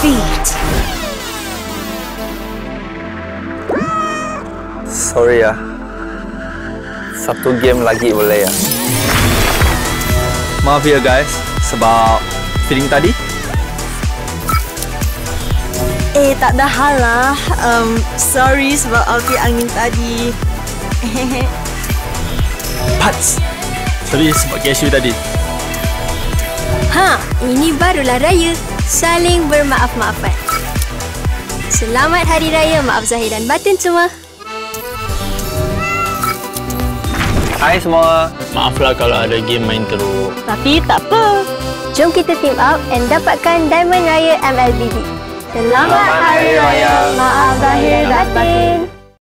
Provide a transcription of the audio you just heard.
defeat. Sorry ya. Satu game lagi boleh ya? Maaf ya guys, sebab feeling tadi. Tak ada hal lah. Sorry sebab api angin tadi. Pats. Sorry sebab cashew tadi. Ini barulah raya. Saling bermaaf-maafan. Selamat Hari Raya Maaf Zahir dan Batin semua. Hai semua. Maaflah kalau ada game main teruk. Tapi tak apa. Jom kita team up and dapatkan Diamond Raya MLBB. Selamat Hari Raya Maaf Zahir